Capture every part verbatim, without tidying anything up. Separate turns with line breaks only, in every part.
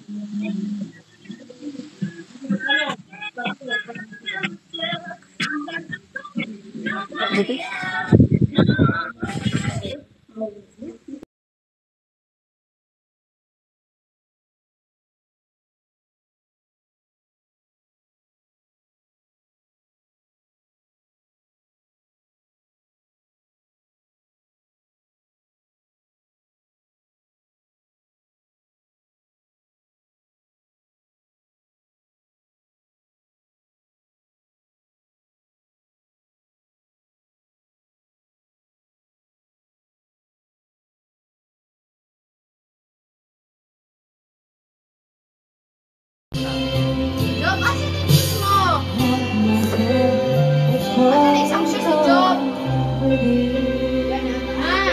Buti.
Job, asan yung shoes mo? Asan na isang shoes si Job? Ah,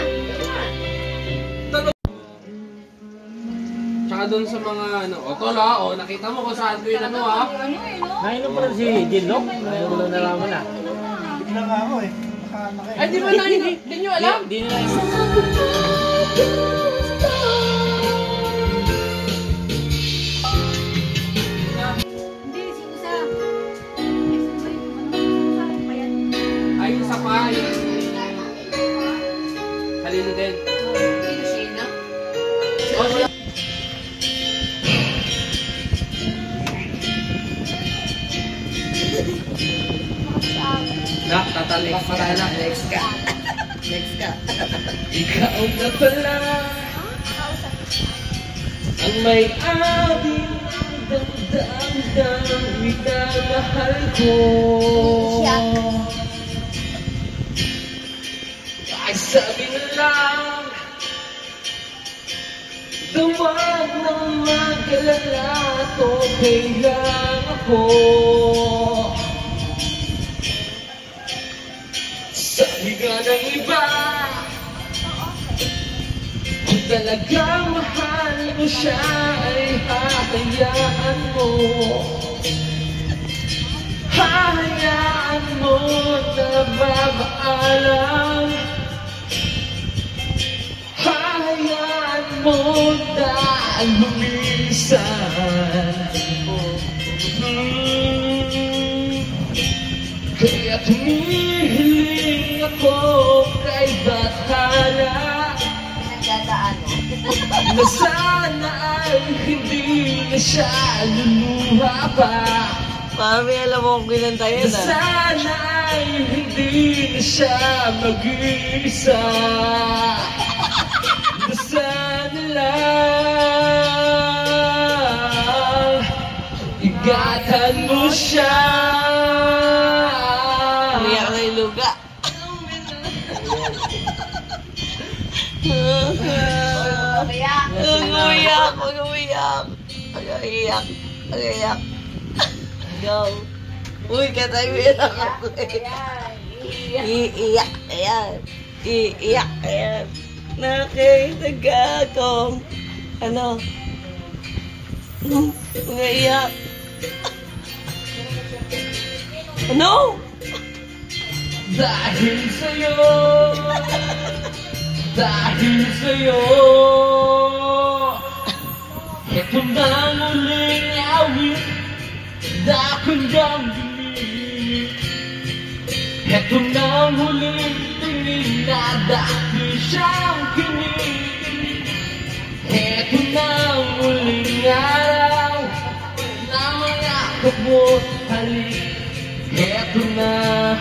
Tsaka doon sa mga ano, o tol ha, o nakita mo kung saan ko yun ano ha.
ano eh, no?
Nainom pa rin si Jinlok. Nainom mo lang nalaman na.
Bigla nga ako eh. Naka,
Ay, di ba na, hindi, di nyo alam?
Di nila
Hindi, si isa.
Ay, yung sa pa, yung halino din.
Sino Sheena?
O, siya. Nak, tatalik pa tayo na. Next ka. Next ka. Ikaw na pala ang may ating damdamdam minamahal ko. Ay sabi na lang duwag nang mag-alala at okay lang ako. Sabi nga ng iba kung talagang mahal mo siya ay hahayaan mo. Hahayaan mo na babaalam. Hahayaan mo na lumisan. Hmm. Kaya tumihiling ako kay Bathala na sana ay hindi na siya luluha pa.
Mami, alam mo kung kinanta yun
Na
ah.
sana ay hindi na siya mag-iisa. Na sana lang ingatan mo siya.
Umiyak na yung luga.
Kaya,
Umiyak, umiyak. Umiyak, umiyak. Go. Uy, katay mo yan ako eh. Iiyak, ayan. Iiyak, ayan. Nakita kong ano? Umiyak. Ano?
Dahil sa'yo, dahil sa'yo, ito na ang uling awit na ako'y damdamin. Ito na ang huling tingin na dati siyang kinikilig. Ito na ang uling araw na mayakap mo halik. Eto na,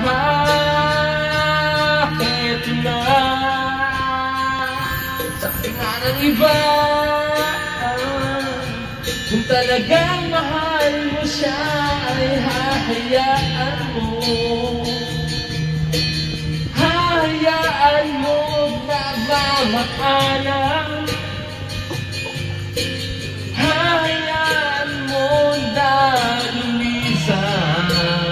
eto na. Sabi nga ng iba, kung talagang mahal mo siya ay hahayaan mo. Hahayaan mo na mamakalang. Hahayaan mo na lumisan.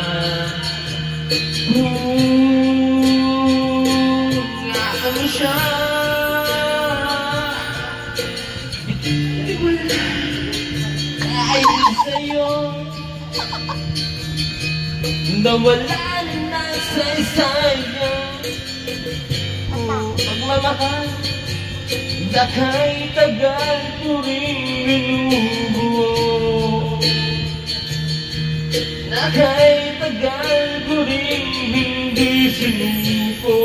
Ano siya? Dahil sa'yo nawala na sa sayang pagmamahal na kahit tagal ko rin minubuhay. Kahit tagal ko rin hindi sinuko,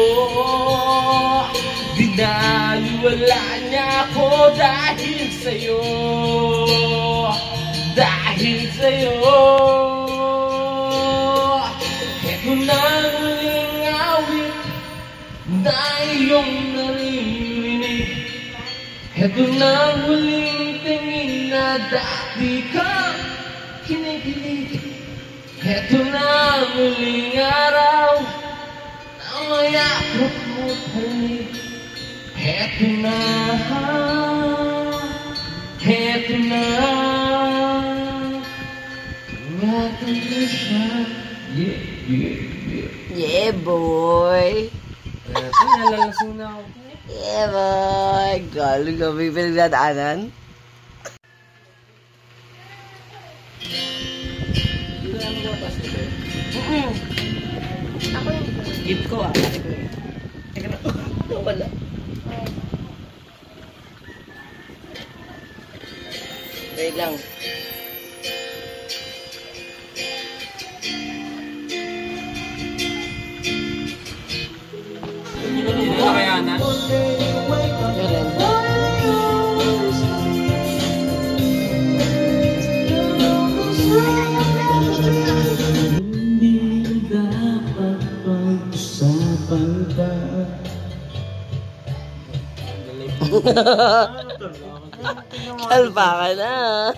dinaliwala niya ako dahil sa'yo, dahil sa'yo. Heto na ang huling awit na iyong naririnig. Heto na ang huling tingin na dati kang kinikilig. Heto na ang huling araw na mayakap mo't halik. Heto na, heto na, ingatan mo siya. Yeah, yeah, yeah.
Yeah, boy.
Eto, nalalasing na ako.
Yeah, boy. Galing kami pinagdadaanan.
Dito na mo ba dito?
Mm-mm.
Ako yung
Gift ko ah. Pati ko eh. Teka na.
Wala. Wait lang.
Hindi na kaya na?
Meron.
Hindi dapat pag-usapan pa.
Kalpa ka na.